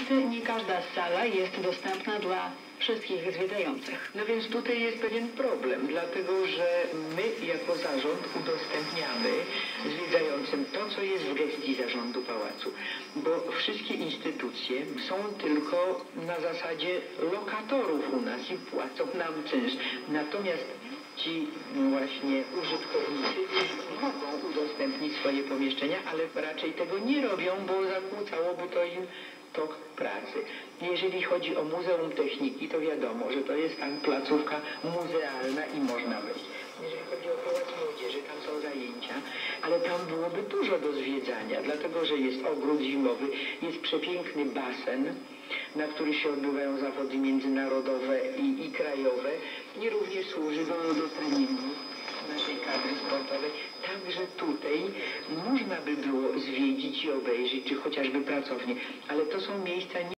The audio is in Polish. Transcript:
Niestety nie każda sala jest dostępna dla wszystkich zwiedzających. No więc tutaj jest pewien problem, dlatego że my jako zarząd udostępniamy zwiedzającym to, co jest w gestii zarządu pałacu, bo wszystkie instytucje są tylko na zasadzie lokatorów u nas i płacą nam czynsz. Natomiast ci właśnie użytkownicy mogą udostępnić swoje pomieszczenia, ale raczej tego nie robią, bo zakłócałoby to im tok pracy. Jeżeli chodzi o Muzeum Techniki, to wiadomo, że to jest tam placówka muzealna i można wejść. Jeżeli chodzi o Pałac Młodzieży, tam są zajęcia, ale tam byłoby dużo do zwiedzania, dlatego że jest ogród zimowy, jest przepiękny basen, na który się odbywają zawody międzynarodowe i krajowe i również służy do treningu naszej kadry sportowej. Także tutaj można by było zwiedzić i obejrzeć, czy chociażby pracownię, ale to są miejsca